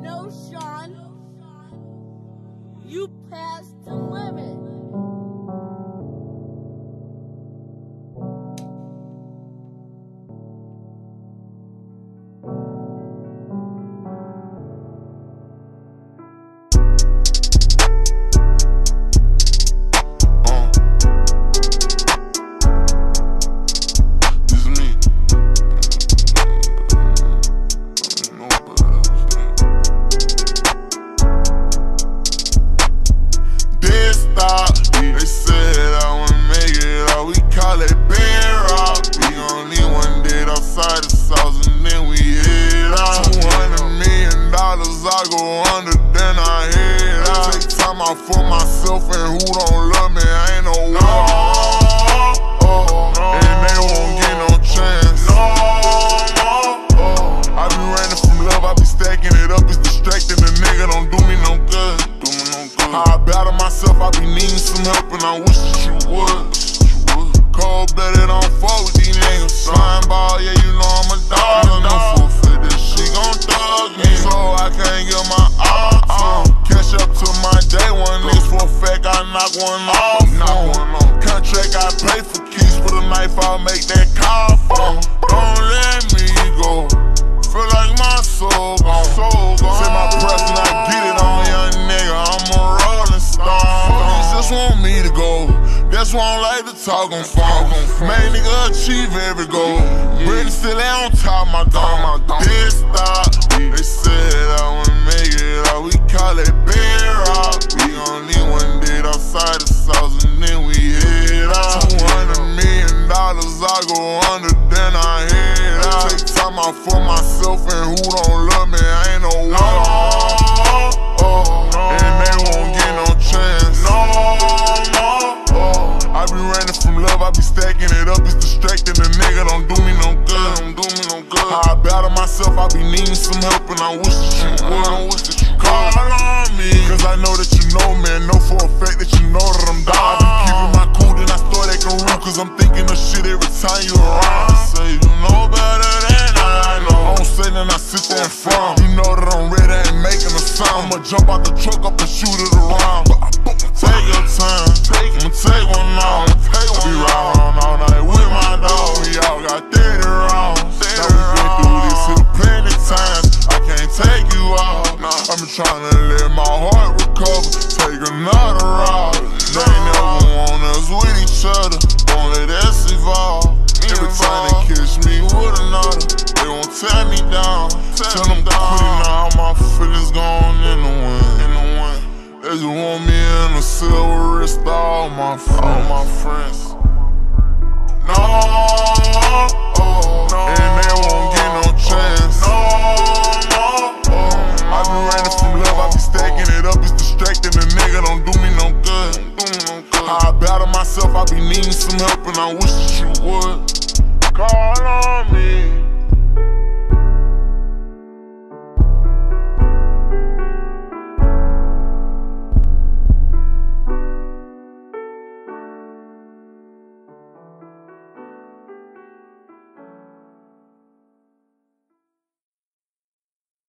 No, Sean. You passed the limit. They said I wouldn't make it out, we call it bedrock. We only one did outside the south and then we head out. $200 million, I go under, then I head out. Take time out for myself and who don't love me, I ain't no and they won't get no chance. I be running from love, I be stacking it up, it's distracting, the nigga don't do me no good. I battle myself, I be needing some help and I wish that you would. Cold-blooded, don't fuck with these niggas. Slime ball, yeah, you know I'm a dog. No forfeit, this shit gon' thug me, so I can't get my all. Catch up to my day one, niggas for a fact, I knock one off. Contract, I pay for keys, for the knife, I'll make that call for. Don't let me go, feel like my soul gone. Say my present, I get it on young nigga, I'm a rolling star. Niggas just want me to go, that's why I don't like to talk on phone. Main nigga achieve every goal, Britain still ain't on top of my dome. Dead stop, they said I wouldn't make it out, we call it bedrock. We only one did outside the south and then we head out. $200 million, I go under, then I head out. Take time out for myself and who don't love me, I ain't no and they won't get no chance. I be running from love, I be stacking it up, it's distracting, the nigga don't do me no good. I battle myself, I be needing some help and I wish that you would. Call on me, cause I know that you know me, and know for a fact that you know that I'm down. I be keeping my cool, then I start acting rude, cause I'm thinking of shit every time you around. I say you know better than I know, I don't say then I sit there and frown. You know that I'm ready, ain't making a sound. I'ma jump out the truck up and shoot it around. Take your time, I'ma take one off. I be riding all night with my dog, we all got 30 rounds. Now we been through this here plenty times, I can't take you out. I been tryna let my heart recover, take another route. They ain't never want us with each other, won't let us evolve. Every time they catch me with another, they won't tear me down. Tell them to quit it now, my feelings gone in the wind. They just want me in a silver wrist, all my friends. No, and they won't get no chance. I be running from love, I be stacking it up, it's distracting, the nigga don't do me no good. I battle myself, I be needing some help and I wish that you would. Call on me.